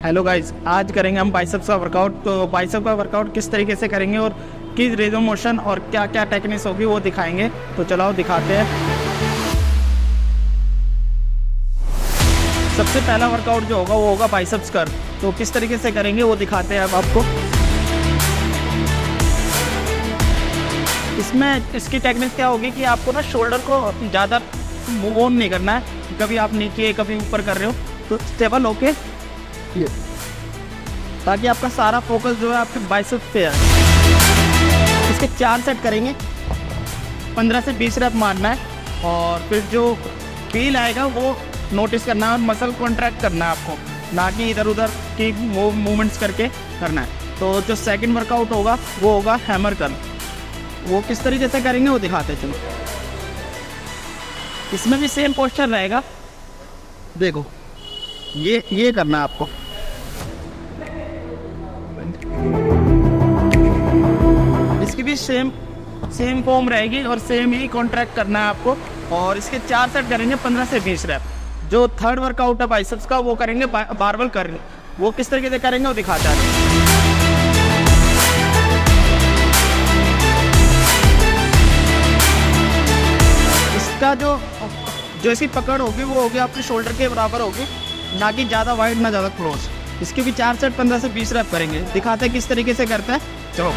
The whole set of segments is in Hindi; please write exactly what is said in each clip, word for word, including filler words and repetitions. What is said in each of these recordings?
हेलो गाइस, आज करेंगे हम बाइसेप्स का वर्कआउट। तो बाइसेप का वर्कआउट किस तरीके से करेंगे और किस रेंज ऑफ मोशन और क्या क्या टेक्निक्स होगी वो दिखाएंगे। तो चलाओ दिखाते हैं। सबसे पहला वर्कआउट जो होगा वो होगा बाइसेप्स कर्ल। तो किस तरीके से करेंगे वो दिखाते हैं अब आपको। इसमें इसकी टेक्निक क्या होगी कि आपको ना शोल्डर को ज़्यादा मूव ऑन नहीं करना है। कभी आप नीचे कभी ऊपर कर रहे हो तो स्टेबल होके ये, ताकि आपका सारा फोकस जो है आपके बाइसेप्स पे है। इसके चार सेट करेंगे, पंद्रह से बीस रेप मारना है और फिर जो फील आएगा वो नोटिस करना है और मसल कॉन्ट्रैक्ट करना है आपको, ना कि इधर उधर की मूवमेंट्स करके करना है। तो जो सेकंड वर्कआउट होगा वो होगा हैमर कर्ल। वो किस तरीके से करेंगे वो दिखाते हैं। चलो, इसमें भी सेम पोस्चर रहेगा। देखो ये ये करना है आपको। इसकी भी सेम सेम फॉर्म रहेगी और सेम ही कॉन्ट्रैक्ट करना है आपको। और इसके चार सेट करेंगे पंद्रह से बीस रैप। जो थर्ड वर्कआउट है बाइसेप्स का वो करेंगे बारबेल कर्ल। वो किस तरीके से करेंगे वो दिखाता है। इसका जो जो इसकी पकड़ होगी वो होगी आपके शोल्डर के बराबर होगी, ना कि ज़्यादा वाइड ना ज़्यादा क्लोज। इसके भी चार सेट पंद्रह से बीस रैप करेंगे। दिखाते हैं किस तरीके से करता है। चलो,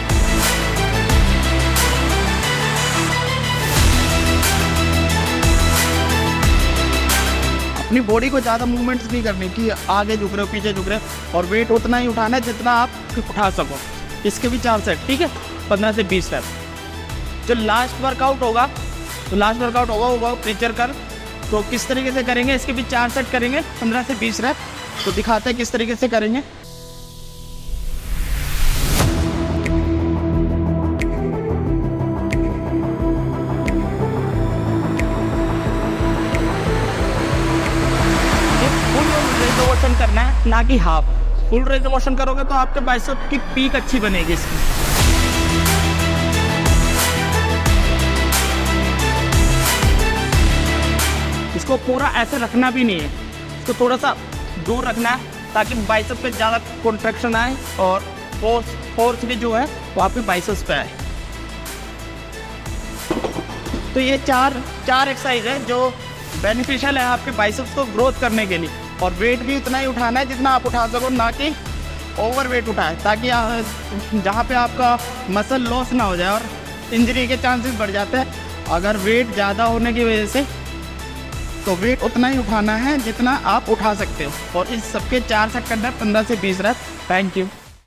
अपनी बॉडी को ज़्यादा मूवमेंट्स नहीं करनी कि आगे झुक रहे हो पीछे झुक रहे हो, और वेट उतना ही उठाना है जितना आप उठा सको। इसके भी चार सेट, ठीक है, पंद्रह से बीस रैप। जो लास्ट वर्कआउट होगा तो लास्ट वर्कआउट होगा वो प्रेशर कर्ल। तो किस तरीके से करेंगे, इसके भी चार सेट करेंगे पंद्रह से बीस रैप। तो दिखाते हैं किस तरीके से करेंगे। मोशन करना है, ना कि हाफ। फुल रेंज मोशन करोगे तो आपके बाइसेप की पीक अच्छी बनेगी इसकी। इसको पूरा ऐसे रखना भी नहीं है, इसको थोड़ा सा दूर रखना है ताकि बाइसेप पे ज़्यादा कॉन्ट्रैक्शन आए और फोर्स फोर्स भी जो है वो आपके बाइसेप्स पे आए। तो ये चार चार एक्सरसाइज है जो बेनिफिशियल है आपके बाइसेप्स को ग्रोथ करने के लिए। और वेट भी उतना ही उठाना है जितना आप उठा सको, ना कि ओवर वेट उठाए, ताकि जहाँ पे आपका मसल लॉस ना हो जाए और इंजरी के चांसेस बढ़ जाते हैं अगर वेट ज़्यादा होने की वजह से। तो वेट उतना ही उठाना है जितना आप उठा सकते हो। और इस सबके चार सेट करना है पंद्रह से बीस रैप। Thank you.